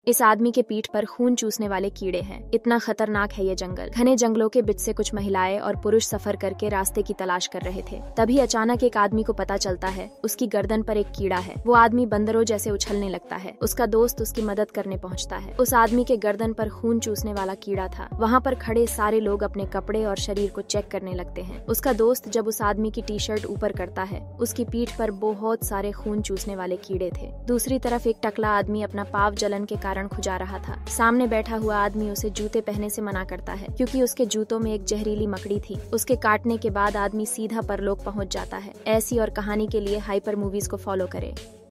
इस आदमी के पीठ पर खून चूसने वाले कीड़े हैं। इतना खतरनाक है ये जंगल। घने जंगलों के बीच से कुछ महिलाएं और पुरुष सफर करके रास्ते की तलाश कर रहे थे। तभी अचानक एक आदमी को पता चलता है उसकी गर्दन पर एक कीड़ा है। वो आदमी बंदरों जैसे उछलने लगता है। उसका दोस्त उसकी मदद करने पहुंचता है। उस आदमी के गर्दन पर खून चूसने वाला कीड़ा था। वहाँ पर खड़े सारे लोग अपने कपड़े और शरीर को चेक करने लगते हैं। उसका दोस्त जब उस आदमी की टी शर्ट ऊपर करता है, उसकी पीठ पर बहुत सारे खून चूसने वाले कीड़े थे। दूसरी तरफ एक टकला आदमी अपना पाव जलन के कारण खुजा रहा था। सामने बैठा हुआ आदमी उसे जूते पहनने से मना करता है क्योंकि उसके जूतों में एक जहरीली मकड़ी थी। उसके काटने के बाद आदमी सीधा परलोक पहुंच जाता है। ऐसी और कहानी के लिए हाइपर मूवीज को फॉलो करें।